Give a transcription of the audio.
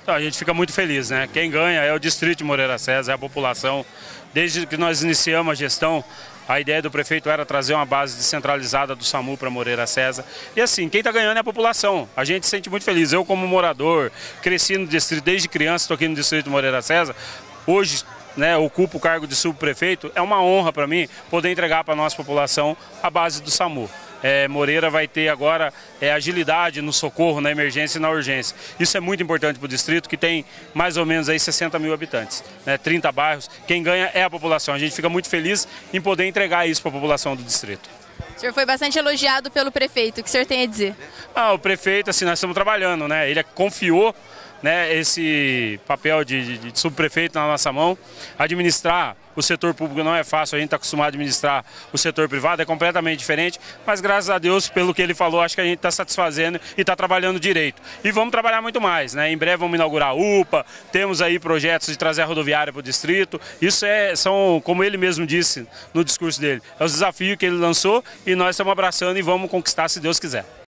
Então, a gente fica muito feliz, né? Quem ganha é o distrito de Moreira César, é a população. Desde que nós iniciamos a gestão, a ideia do prefeito era trazer uma base descentralizada do SAMU para Moreira César. E assim, quem está ganhando é a população. A gente se sente muito feliz. Eu, como morador, cresci no distrito desde criança, estou aqui no distrito de Moreira César. Hoje, né, ocupo o cargo de subprefeito. É uma honra para mim poder entregar para a nossa população a base do SAMU. Moreira vai ter agora agilidade no socorro, na emergência e na urgência. Isso é muito importante para o distrito, que tem mais ou menos aí 60 mil habitantes, né, 30 bairros. Quem ganha é a população. A gente fica muito feliz em poder entregar isso para a população do distrito. O senhor foi bastante elogiado pelo prefeito. O que o senhor tem a dizer? O prefeito, assim, nós estamos trabalhando, né? Ele confiou, né, esse papel de subprefeito na nossa mão. Administrar o setor público não é fácil, a gente está acostumado a administrar o setor privado, é completamente diferente, mas graças a Deus, pelo que ele falou, acho que a gente está satisfazendo e está trabalhando direito. E vamos trabalhar muito mais, né? Em breve vamos inaugurar a UPA, temos aí projetos de trazer a rodoviária para o distrito. Isso são, como ele mesmo disse no discurso dele, é os desafios que ele lançou e nós estamos abraçando e vamos conquistar se Deus quiser.